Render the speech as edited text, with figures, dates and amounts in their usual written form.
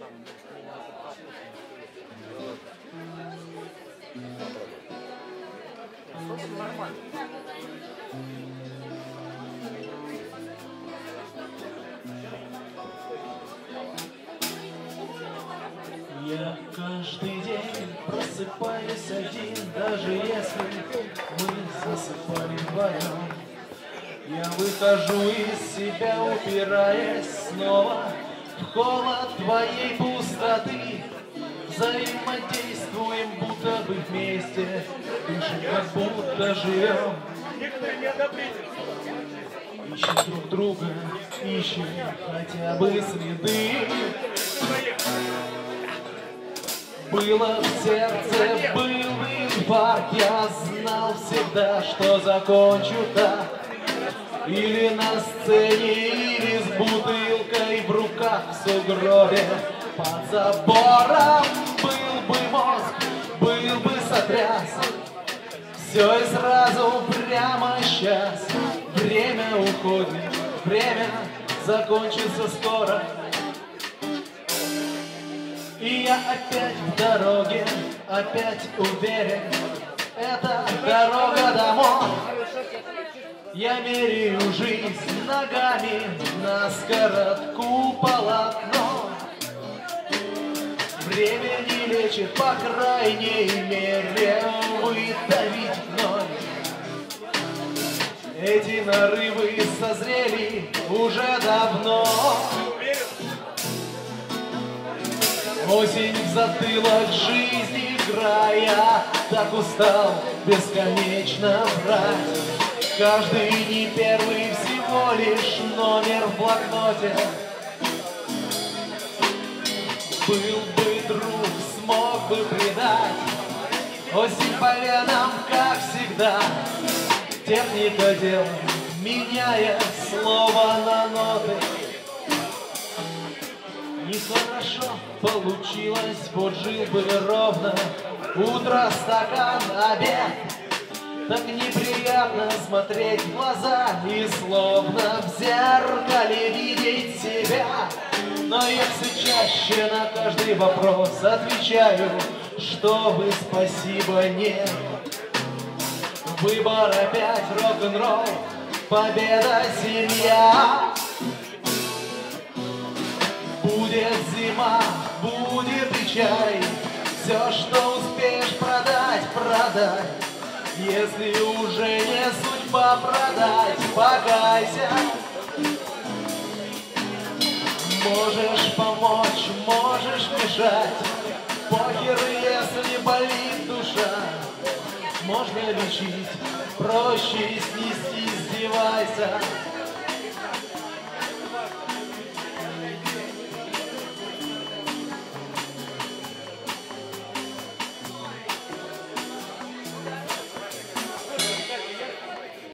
Нормально. Я каждый день просыпаюсь один, даже если мы засыпали вдвоем. Я выхожу из себя, упираясь снова в холод твоей пустоты. Взаимодействуем, будто бы вместе, дышим, как будто живем. Ищем друг друга, ищем хотя бы следы. Было в сердце, был инфаркт, я знал всегда, что закончу так. Или на сцене, или с бутылкой в руках в сугробе. Под забором был бы мозг, был бы сотряс. Все и сразу прямо сейчас. Время уходит, время закончится скоро. И я опять в дороге, опять уверен, это дорога домой. Я меряю жизнь ногами на скоротку полотно. Время не лечит, по крайней мере, выдавить вновь. Эти нарывы созрели уже давно. Осень в затылок, жизни играя, так устал бесконечно врать. Каждый не первый, всего лишь номер в блокноте. Был бы друг, смог бы предать. Осень по венам, как всегда. Техника дел, меняя слово на ноты. Нехорошо получилось, вот жил бы ровно. Утро, стакан, обед. Так неприятно смотреть в глаза и словно в зеркале видеть себя. Но я все чаще на каждый вопрос отвечаю, что вы спасибо нет. Выбор опять рок-н-ролл, победа, семья. Будет зима, будет и чай. Все, что успеешь продать, продай. Если уже не судьба продать, покайся. Можешь помочь, можешь мешать. Похер, если болит душа. Можно лечить, проще снести, издевайся.